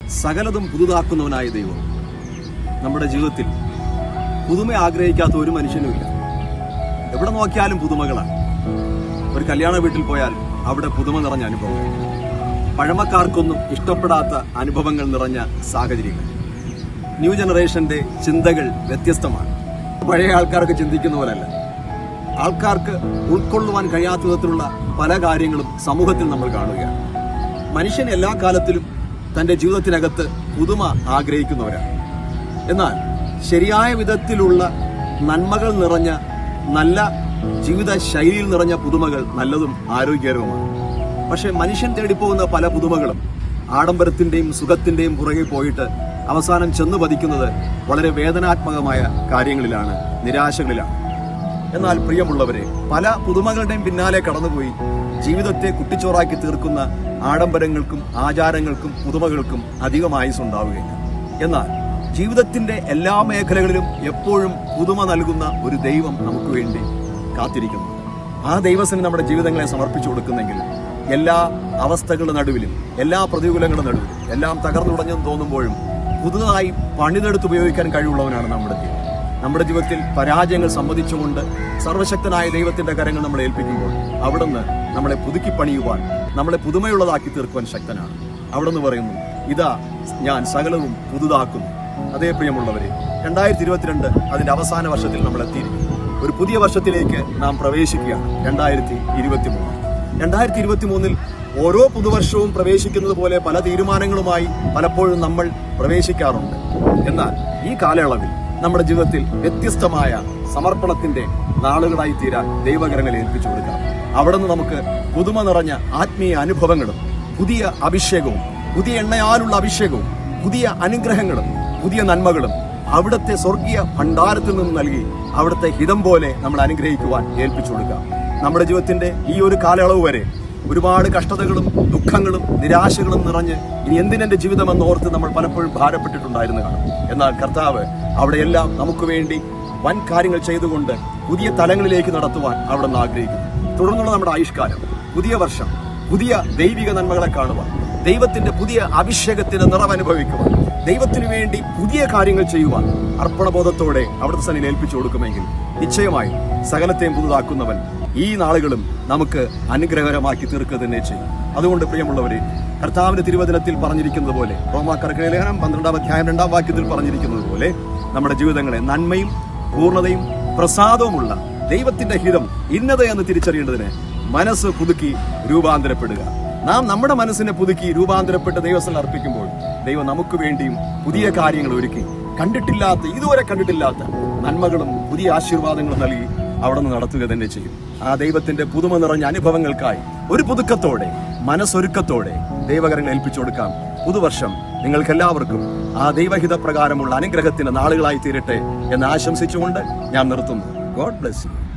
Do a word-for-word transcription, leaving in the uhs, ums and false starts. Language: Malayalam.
സകലതും പുതുതാക്കുന്നവനായ ദൈവം നമ്മുടെ ജീവിതത്തിൽ പുതുമ ആഗ്രഹിക്കാത്ത ഒരു മനുഷ്യനുമില്ല. എവിടെ നോക്കിയാലും പുതുമകളാണ്. ഒരു കല്യാണ വീട്ടിൽ പോയാൽ അവിടെ പുതുമ നിറഞ്ഞ അനുഭവങ്ങൾ, പഴമക്കാർക്കൊന്നും ഇഷ്ടപ്പെടാത്ത അനുഭവങ്ങൾ നിറഞ്ഞ സാഹചര്യങ്ങൾ. ന്യൂ ജനറേഷന്റെ ചിന്തകൾ വ്യത്യസ്തമാണ്. പഴയ ആൾക്കാർക്ക് ചിന്തിക്കുന്ന പോലല്ല. ആൾക്കാർക്ക് ഉൾക്കൊള്ളുവാൻ കഴിയാത്ത വിധത്തിലുള്ള പല കാര്യങ്ങളും സമൂഹത്തിൽ നമ്മൾ കാണുകയാണ്. മനുഷ്യൻ എല്ലാ കാലത്തിലും തന്റെ ജീവിതത്തിനകത്ത് പുതുമ ആഗ്രഹിക്കുന്നവരാണ്. എന്നാൽ ശരിയായ വിധത്തിലുള്ള നന്മകൾ നിറഞ്ഞ നല്ല ജീവിത ശൈലിയിൽ നിറഞ്ഞ പുതുമകൾ നല്ലതും ആരോഗ്യകരവുമാണ്. പക്ഷെ മനുഷ്യൻ തേടിപ്പോകുന്ന പല പുതുമകളും ആഡംബരത്തിന്റെയും സുഖത്തിന്റെയും പുറകെ പോയിട്ട് അവസാനം ചെന്നു പതിക്കുന്നത് വളരെ വേദനാത്മകമായ കാര്യങ്ങളിലാണ്, നിരാശകളിലാണ്. എന്നാൽ പ്രിയമുള്ളവരെ, പല പുതുമകളുടെയും പിന്നാലെ കടന്നുപോയി ജീവിതത്തെ കുട്ടിച്ചോറാക്കി തീർക്കുന്ന ആഡംബരങ്ങൾക്കും ആചാരങ്ങൾക്കും പുതുമകൾക്കും അധികമായുസ് ഉണ്ടാവുകയില്ല. എന്നാൽ ജീവിതത്തിന്റെ എല്ലാ മേഖലകളിലും എപ്പോഴും പുതുമ നൽകുന്ന ഒരു ദൈവം നമുക്ക് വേണ്ടി കാത്തിരിക്കുന്നു. ആ ദൈവത്തിന് നമ്മുടെ ജീവിതങ്ങളെ സമർപ്പിച്ചു കൊടുക്കുന്നെങ്കിൽ എല്ലാ അവസ്ഥകളുടെ നടുവിലും, എല്ലാ പ്രതികൂലങ്ങളുടെ നടുവിലും, എല്ലാം തകർന്നുടഞ്ഞെന്ന് തോന്നുമ്പോഴും പുതുതായി പണിതെടുത്ത് ഉപയോഗിക്കാൻ കഴിവുള്ളവനാണ് നമ്മുടെ ദൈവം. നമ്മുടെ ജീവിതത്തിൽ പരാജയങ്ങൾ സമ്മതിച്ചുകൊണ്ട് സർവശക്തനായ ദൈവത്തിന്റെ കരങ്ങൾ നമ്മളെ ഏൽപ്പിക്കുമ്പോൾ അവിടുന്ന് നമ്മളെ പുതുക്കി പണിയുവാൻ, നമ്മളെ പുതുമയുള്ളതാക്കി തീർക്കുവാൻ ശക്തനാണ്. അവിടുന്ന് പറയുന്നു, ഇതാ ഞാൻ സകലവും പുതുതാക്കുന്നു. അതേ പ്രിയമുള്ളവരെ, രണ്ടായിരത്തി ഇരുപത്തിരണ്ട് അതിന്റെ അവസാന വർഷത്തിൽ നമ്മൾ എത്തിയിരിക്കുന്നു. ഒരു പുതിയ വർഷത്തിലേക്ക് നാം പ്രവേശിക്കുകയാണ്. രണ്ടായിരത്തി ഇരുപത്തി മൂന്ന് രണ്ടായിരത്തി ഇരുപത്തി മൂന്നിൽ ഓരോ പുതുവർഷവും പ്രവേശിക്കുന്നത് പോലെ പല തീരുമാനങ്ങളുമായി പലപ്പോഴും നമ്മൾ പ്രവേശിക്കാറുണ്ട്. എന്നാൽ ഈ കാലയളവിൽ നമ്മുടെ ജീവിതത്തിൽ വ്യത്യസ്തമായ സമർപ്പണത്തിന്റെ നാളുകളായി തീരാൻ ദൈവകരങ്ങളെ ഏൽപ്പിച്ചു കൊടുക്കാം. അവിടെ നിന്ന് നമുക്ക് പുതുമ നിറഞ്ഞ ആത്മീയ അനുഭവങ്ങളും പുതിയ അഭിഷേകവും പുതിയ എണ്ണയാലുള്ള അഭിഷേകവും പുതിയ അനുഗ്രഹങ്ങളും പുതിയ നന്മകളും അവിടുത്തെ സ്വർഗീയ ഭണ്ഡാരത്തിൽ നിന്ന് നൽകി അവിടുത്തെ ഹിതം പോലെ നമ്മൾ അനുഗ്രഹിക്കുവാൻ ഏൽപ്പിച്ചു കൊടുക്കാം. നമ്മുടെ ജീവിതത്തിന്റെ ഈ ഒരു കാലയളവ് വരെ ഒരുപാട് കഷ്ടതകളും ദുഃഖങ്ങളും നിരാശകളും നിറഞ്ഞ് ഇനി എന്തിനെന്റെ ജീവിതമെന്ന് ഓർത്ത് നമ്മൾ പലപ്പോഴും ഭാരപ്പെട്ടിട്ടുണ്ടായിരുന്നു കാണും. എന്നാൽ കർത്താവ് അവിടെയെല്ലാം നമുക്ക് വേണ്ടി വൻ കാര്യങ്ങൾ ചെയ്തുകൊണ്ട് പുതിയ തലങ്ങളിലേക്ക് നടത്തുവാൻ അവിടെ നിന്ന് ആഗ്രഹിക്കുന്നു. തുടർന്നുള്ള നമ്മുടെ ആയുഷ്കാലം, പുതിയ വർഷം, പുതിയ ദൈവിക നന്മകളെ കാണുവാൻ, ദൈവത്തിന്റെ പുതിയ അഭിഷേകത്തിന് നിറവനുഭവിക്കുവാൻ, ദൈവത്തിനു വേണ്ടി പുതിയ കാര്യങ്ങൾ ചെയ്യുവാൻ അർപ്പണബോധത്തോടെ അവിടുത്തെ സന്നിധിയിൽ ഏൽപ്പിച്ചു കൊടുക്കുമെങ്കിൽ നിശ്ചയമായും സകലത്തെയും പുതുതാക്കുന്നവൻ ഈ നാളുകളും നമുക്ക് അനുഗ്രഹകരമാക്കി തീർക്കുക തന്നെ ചെയ്യും. അതുകൊണ്ട് പ്രിയമുള്ളവരെ, കർത്താവിന്റെ തിരുവചനത്തിൽ പറഞ്ഞിരിക്കുന്നത് പോലെ, റോമാക്കാർക്ക് ലേഖനം പന്ത്രണ്ടാം അധ്യായം രണ്ടാം വാക്യത്തിൽ പറഞ്ഞിരിക്കുന്നത് പോലെ, നമ്മുടെ ജീവിതങ്ങളെ നന്മയും പൂർണ്ണതയും പ്രസാദവുമുള്ള ദൈവത്തിന്റെ ഹിതം ഇന്നത് എന്ന് തിരിച്ചറിയേണ്ടതിന് മനസ്സ് പുതുക്കി രൂപാന്തരപ്പെടുക. നാം നമ്മുടെ മനസ്സിനെ പുതുക്കി രൂപാന്തരപ്പെട്ട് ദൈവസ്ഥലിൽ അർപ്പിക്കുമ്പോൾ ദൈവം നമുക്ക് വേണ്ടിയും പുതിയ കാര്യങ്ങൾ ഒരുക്കി കണ്ടിട്ടില്ലാത്ത, ഇതുവരെ കണ്ടിട്ടില്ലാത്ത നന്മകളും പുതിയ ആശീർവാദങ്ങളും നൽകി അവിടെ നിന്ന് നടത്തുക തന്നെ ചെയ്യും. ആ ദൈവത്തിന്റെ പുതുമ നിറഞ്ഞ അനുഭവങ്ങൾക്കായി ഒരു പുതുക്കത്തോടെ, മനസ്സൊരുക്കത്തോടെ ദൈവകരങ്ങൾ ഏൽപ്പിച്ചു കൊടുക്കാം. പുതുവർഷം നിങ്ങൾക്കെല്ലാവർക്കും ആ ദൈവഹിത പ്രകാരമുള്ള അനുഗ്രഹത്തിന്റെ നാളുകളായി തീരട്ടെ എന്ന് ആശംസിച്ചുകൊണ്ട് ഞാൻ നിർത്തുന്നു. God bless U.